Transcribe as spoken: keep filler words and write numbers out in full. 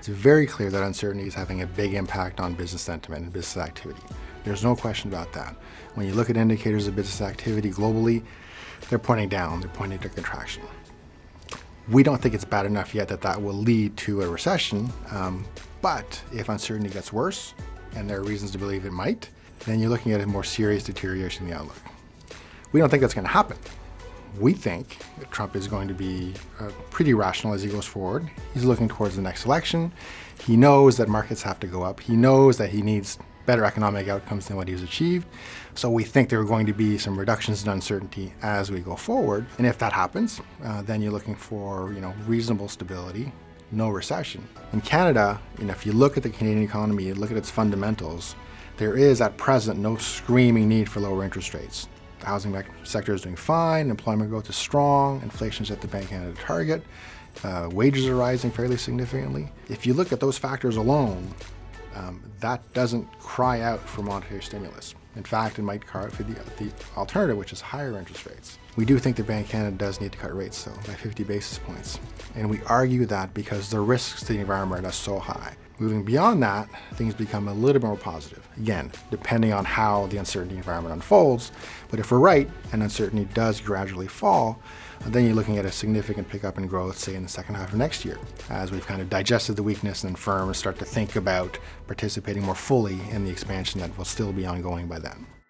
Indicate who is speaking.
Speaker 1: It's very clear that uncertainty is having a big impact on business sentiment and business activity. There's no question about that. When you look at indicators of business activity globally, they're pointing down, they're pointing to contraction. We don't think it's bad enough yet that that will lead to a recession, um, but if uncertainty gets worse, and there are reasons to believe it might, then you're looking at a more serious deterioration in the outlook. We don't think that's going to happen. We think that Trump is going to be uh, pretty rational as he goes forward. He's looking towards the next election. He knows that markets have to go up. He knows that he needs better economic outcomes than what he's achieved. So we think there are going to be some reductions in uncertainty as we go forward. And if that happens, uh, then you're looking for, you know, reasonable stability, no recession. In Canada, you know, if you look at the Canadian economy, you look at its fundamentals, there is at present no screaming need for lower interest rates. The housing sector is doing fine, employment growth is strong, inflation is at the Bank of Canada target, uh, wages are rising fairly significantly. If you look at those factors alone, um, that doesn't cry out for monetary stimulus. In fact, it might cry out for the, the alternative, which is higher interest rates. We do think the Bank of Canada does need to cut rates, though, by fifty basis points. And we argue that because the risks to the environment are so high. Moving beyond that, things become a little more positive. Again, depending on how the uncertainty environment unfolds. But if we're right and uncertainty does gradually fall, then you're looking at a significant pickup in growth, say in the second half of next year, as we've kind of digested the weakness and firms start to think about participating more fully in the expansion that will still be ongoing by then.